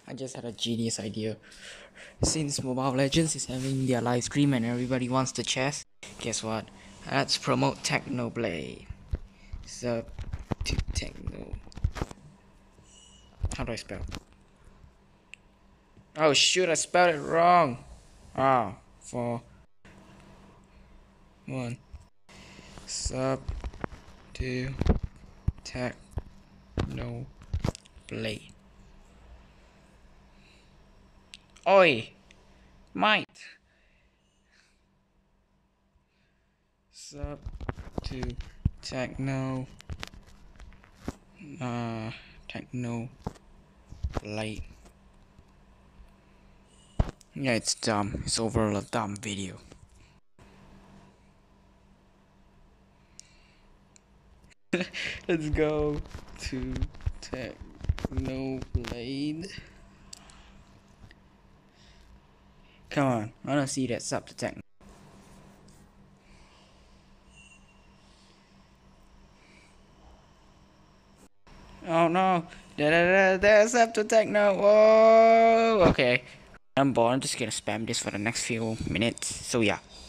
I just had a genius idea. Since Mobile Legends is having their live stream and everybody wants the chess, guess what? Let's promote Technoblade. Sub to Techno. How do I spell? Oh shoot, I spelled it wrong. Ah, 4 1 sub to Technoblade. Oi, mate. Sub to Techno. Technoblade. Yeah, it's dumb. It's overall a dumb video. Let's go to Technoblade. Come on, I wanna see that sub to Techno. Oh no, there's sub to Techno. Whoa, okay. I'm bored. I'm just gonna spam this for the next few minutes. So yeah.